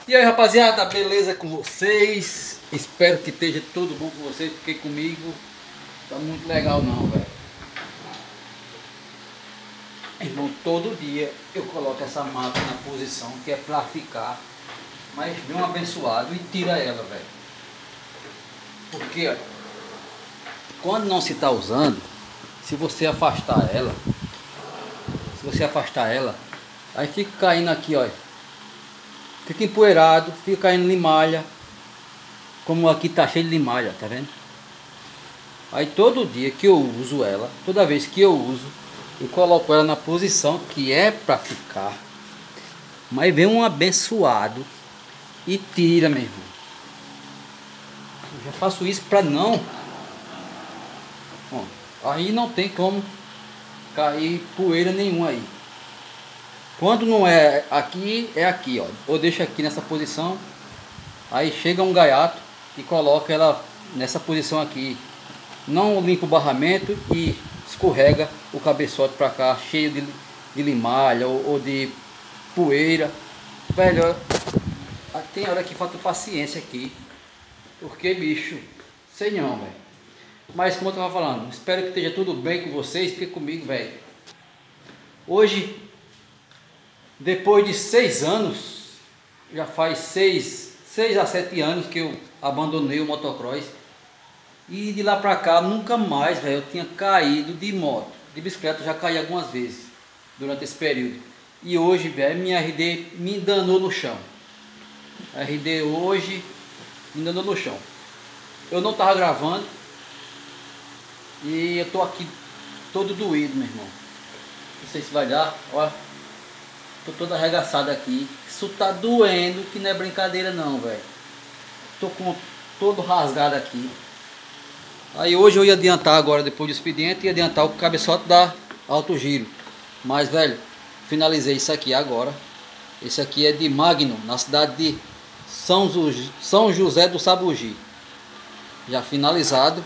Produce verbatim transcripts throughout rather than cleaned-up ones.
E aí, rapaziada, beleza com vocês? Espero que esteja tudo bom com vocês, porque comigo tá muito legal não, velho. Irmão, todo dia eu coloco essa máquina na posição que é pra ficar, mas vem um abençoado e tira ela, velho. Porque, ó, quando não se tá usando, se você afastar ela, se você afastar ela, aí fica caindo aqui, ó. Fica empoeirado, fica caindo limalha. Como aqui tá cheio de limalha, tá vendo? Aí todo dia que eu uso ela, toda vez que eu uso, eu coloco ela na posição que é pra ficar. Mas vem um abençoado e tira, meu irmão. Eu já faço isso pra não. Ó, aí não tem como cair poeira nenhuma aí. Quando não é aqui, é aqui, ó. Eu deixo aqui nessa posição. Aí chega um gaiato e coloca ela nessa posição aqui. Não limpa o barramento e escorrega o cabeçote pra cá, cheio de, de limalha ou, ou de poeira. Velho, tem hora que falta paciência aqui. Porque, bicho, sei não, velho. Mas como eu tava falando, espero que esteja tudo bem com vocês, porque comigo, velho. Hoje, depois de seis anos, já faz seis, seis a sete anos que eu abandonei o motocross. E de lá pra cá, nunca mais, velho, eu tinha caído de moto. De bicicleta eu já caí algumas vezes durante esse período. E hoje, velho, minha R D me danou no chão. A R D hoje me danou no chão. Eu não tava gravando. E eu tô aqui todo doído, meu irmão. Não sei se vai dar, ó. Tô todo arregaçado aqui. Isso tá doendo, que não é brincadeira não, velho. Tô com todo rasgado aqui. Aí hoje eu ia adiantar agora, depois do expediente, ia adiantar o cabeçote da Alto Giro. Mas, velho, finalizei isso aqui agora. Esse aqui é de Magno, na cidade de São, São José do Sabugi. Já finalizado.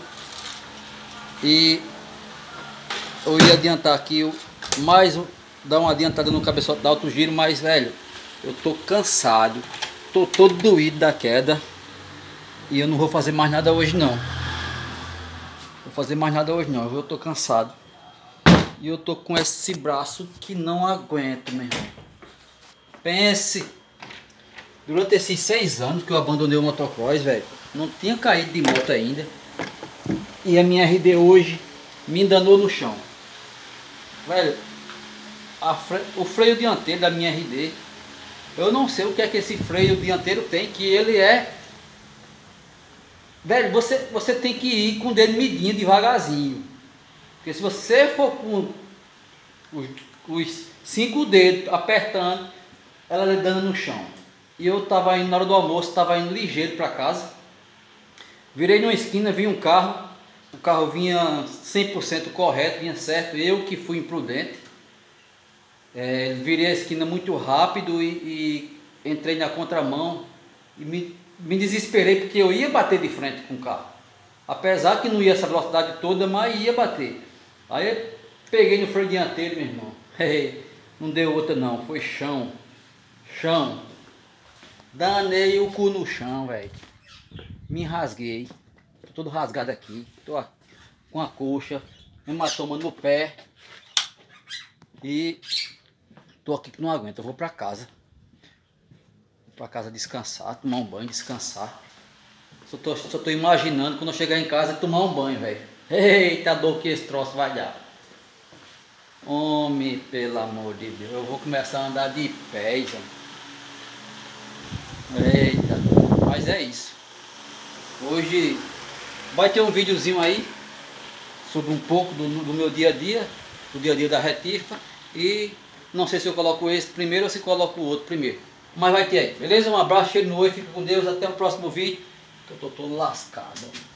E eu ia adiantar aqui mais um, dar uma adiantada no cabeçote da Alto Giro, mas, velho, eu tô cansado, tô todo doído da queda e eu não vou fazer mais nada hoje não. Vou fazer mais nada hoje não, eu tô cansado e eu tô com esse braço que não aguento, meu irmão. Pense, durante esses seis anos que eu abandonei o motocross, velho, não tinha caído de moto ainda e a minha R D hoje me endanou no chão, velho. A fre... o freio dianteiro da minha R D, eu não sei o que é que esse freio dianteiro tem, que ele é, velho, você, você tem que ir com o dedo medindo devagarzinho, porque se você for com os, os cinco dedos apertando, ela dando no chão. E eu tava indo na hora do almoço, tava indo ligeiro para casa, virei numa esquina, vi um carro, o carro vinha cem por cento correto, vinha certo, eu que fui imprudente. É, virei a esquina muito rápido e, e entrei na contramão e me, me desesperei porque eu ia bater de frente com o carro, apesar que não ia essa velocidade toda, mas ia bater. Aí eu peguei no freio dianteiro, meu irmão, não deu outra não, foi chão, chão, danei o cu no chão, velho, me rasguei, tô todo rasgado aqui, tô com a coxa, hematoma no pé e tô aqui que não aguento, eu vou pra casa. Vou pra casa descansar, tomar um banho, descansar. Só tô, só tô imaginando quando eu chegar em casa tomar um banho, velho. Eita dor que esse troço vai dar. Homem, pelo amor de Deus, eu vou começar a andar de pés, velho. Eita, mas é isso. Hoje vai ter um videozinho aí sobre um pouco do, do meu dia a dia, do dia a dia da retífica. E não sei se eu coloco esse primeiro ou se coloco o outro primeiro. Mas vai ter aí, beleza? Um abraço, cheiro no olho, fica com Deus, até o próximo vídeo. Que eu tô todo lascado.